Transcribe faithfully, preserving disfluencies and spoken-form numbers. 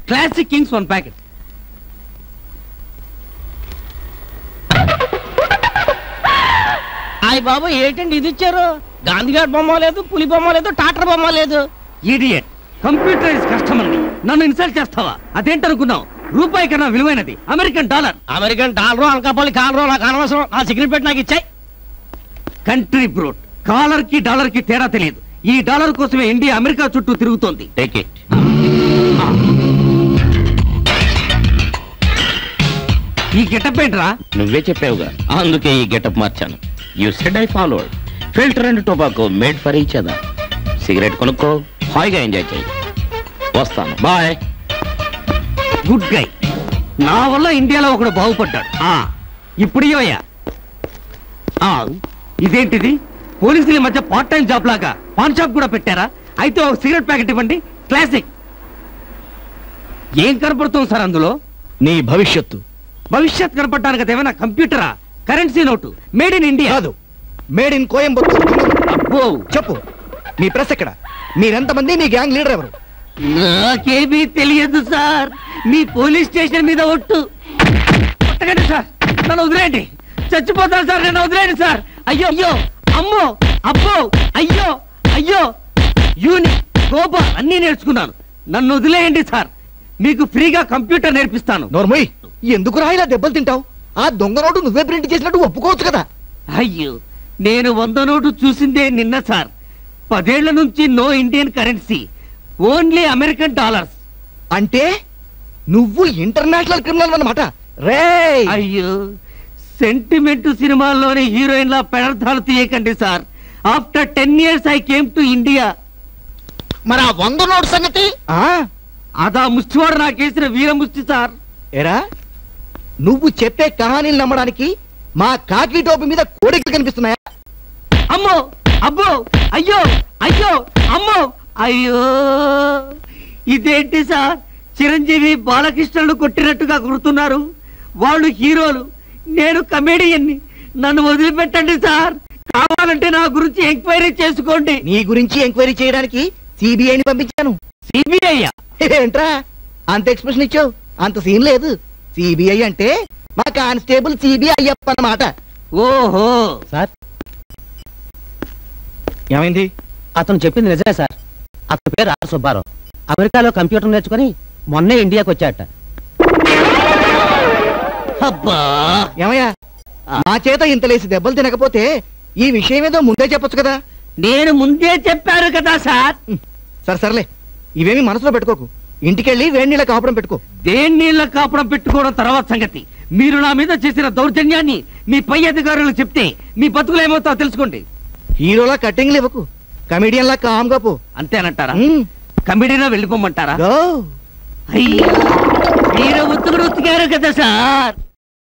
Classic Kings one packet. అయ్య బాబు ఏంటండి ఇది ఇచ్చారు? గాంధీ గారి బొమ్మ లేదు, పులి బొమ్మ లేదు, టాటర్ బొమ్మ లేదు. ఇడియట్. కంప్యూటరైజ్ కస్టమర్ నన్ను ఇన్సల్ట్ చేస్తావా? అదేంటనుకున్నావు? రూపాయి కన్నా విలువైనది American dollar. American dollar Anakapalli collar నాకు అనవసరం. ఆ సిగ్నల్ పెట్టి నాకు ఇచ్చాయి. Country broad. కాలర్ కి డాలర్ కి తేడా తెలియదు. ఈ డాలర్ కోసమే ఇండియా అమెరికా చుట్టూ తిరుగుతోంది. Take it. ఈ గెటప్ ఏంట్రా? నువ్వే చెప్పావుగా, అందుకే ఈ గెటప్ మార్చాను. You said I followed. Filter and tobacco made for each other. Cigarette కొనుక్కో, హాయిగా ఎంజాయ్ చేయి. వస్తాను, బాయ్. Good guy. నా వల్ల ఇండియాలో ఒకడు బాగుపడ్డాడు. ఇప్పుడు ఇవయ్యా. ఇదేంటిది? పోలీసుల మధ్య పార్ట్ టైం జాబ్ లాగా పాన్ షాప్ కూడా పెట్టారా? అయితే ఒక సిగరెట్ ప్యాకెట్ ఇవ్వండి. క్లాసిక్. ఏం కనపడుతుంది సార్ అందులో? నీ భవిష్యత్తు. భవిష్యత్ కనపడడానికి అది ఏమైనా కంప్యూటరా? Currency note. Made in India కాదు, మేడ్ ఇన్ కోయంబత్తూర్. అబ్బో, చెప్పు, మీ ప్రెస్ ఎక్కడ? మీరెంతమంది? మీ గ్యాంగ్ లీడర్ ఎవరు? నాకేమీ తెలియదు సార్. మీ పోలీస్ స్టేషన్ మీద ఒట్టు. కొట్టకండి సార్, నన్ను వదిలేయండి. చచ్చిపోతాను సార్, నన్ను వదిలేయండి సార్. అయ్యో అయ్యో, అమ్మో, అబ్బో, అయ్యో అయ్యో, యూని గోబా అన్నీ నేర్చుకున్నాను. నన్ను వదిలేయండి సార్. మీకు ఫ్రీగా కంప్యూటర్ నేర్పిస్తాను. నోర్మోయ్, ఎందుకు రాయిలా దెబ్బలు తింటావు? ఆ దొంగ నోటు నువ్వే ప్రింట్ చేసినట్టు ఒప్పుకోవచ్చు కదా. అయ్యో, నేను వంద నోటు చూసిందే నిన్న సార్. పదేళ్ల నుంచి no Indian currency, only American dollars. అంటే నువ్వు ఇంటర్నేషనల్ క్రిమినల్ అన్నమాట. రే అయ్యో, సెంటిమెంట్ సినిమాల్లోని హీరోయిన్ల పెడర్థాలు తీయకండి sir. After ten years I came to India. మరి ఆ వంద నోటు సంగతి? అదా ముష్టివాడు నాకేసిన వీరముష్టి సార్. ఎరా, నువ్వు చెప్పే కహానీలు నమ్మడానికి మా కాకి టోపి మీద కోడికలు కనిపిస్తున్నాయా? అమ్మో, అబ్బో, అయ్యో అయ్యో, అమ్మో, అయ్యో. ఇదేంటి సార్? చిరంజీవి బాలకృష్ణుడు కొట్టినట్టుగా గుర్తున్నారు. వాళ్ళు హీరోలు, నేను కమేడియన్ని. నన్ను వదిలిపెట్టండి సార్. కావాలంటే నా గురించి ఎంక్వైరీ చేసుకోండి. నీ గురించి ఎంక్వైరీ చేయడానికి సిబిఐని పంపించాను. సిబిఐ? ఏంట్రా అంత ఎక్స్ప్రెషన్ ఇచ్చావు? అంత సీన్ లేదు. సిబిఐ అంటే మా కానిస్టేబుల్ సిబిఐ అయ్యప్ప అన్నమాట. ఓహో సార్, ఏమైంది? అతను చెప్పింది నిజమే సార్. అతని పేరు ఆర్ సుబ్బారావు. అమెరికాలో కంప్యూటర్ నేర్చుకుని మొన్నే ఇండియాకి వచ్చాట. అబ్బా, ఏమయ్యా, మా చేత ఇంత లేసి దెబ్బలు తినకపోతే ఈ విషయం ఏదో ముందే చెప్పొచ్చు కదా. నేను ముందే చెప్పాను కదా సార్. సరే సర్లే, ఇవేమి మనసులో పెట్టుకోకు. ఇంటికెళ్ళి వేడి నీళ్ళ కాపురం పెట్టుకో. దేని నీళ్ళ కాపురం పెట్టుకోవడం తర్వాత సంగతి. మీరు నా మీద చేసిన దౌర్జన్యాన్ని మీ పై అధికారులు చెప్తే మీ బతుకులు ఏమవుతావు తెలుసుకోండి. హీరోలా కట్టింగ్లు ఇవ్వకు, కమెడియన్ లా కామ్గా పో. అంతేనంటారా? కమెడీనా వెళ్ళిపోమంటారా? గో. అయ్యా, మీరు ఉత్తుకుడు ఉత్తికారు కదా సార్.